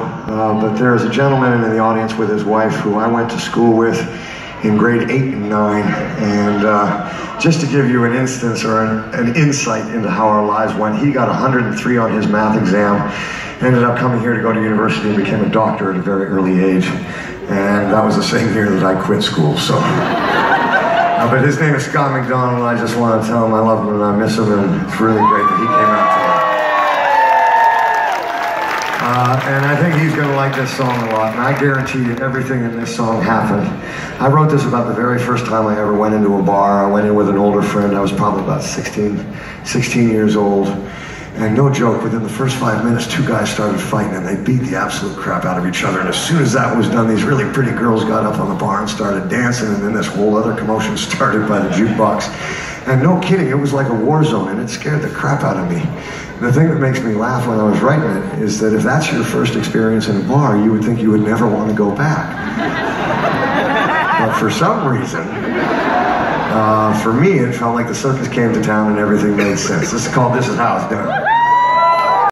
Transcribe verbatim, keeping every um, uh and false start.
Uh, but there is a gentleman in the audience with his wife who I went to school with in grade eight and nine, and uh, just to give you an instance or an, an insight into how our lives went, he got one hundred three on his math exam, ended up coming here to go to university and became a doctor at a very early age, and that was the same year that I quit school, so. Uh, but his name is Scott McDonald, and I just want to tell him I love him and I miss him, and it's really great that he came out today. Uh, and I think he's going to like this song a lot, and I guarantee you everything in this song happened. I wrote this about the very first time I ever went into a bar. I went in with an older friend. I was probably about sixteen, sixteen years old. And no joke, within the first five minutes, two guys started fighting, and they beat the absolute crap out of each other. And as soon as that was done, these really pretty girls got up on the bar and started dancing, and then this whole other commotion started by the jukebox. And no kidding, it was like a war zone, and it scared the crap out of me. The thing that makes me laugh when I was writing it is that if that's your first experience in a bar, you would think you would never want to go back. But for some reason, uh, for me, it felt like the circus came to town and everything made sense. This is called This Is How It's Done.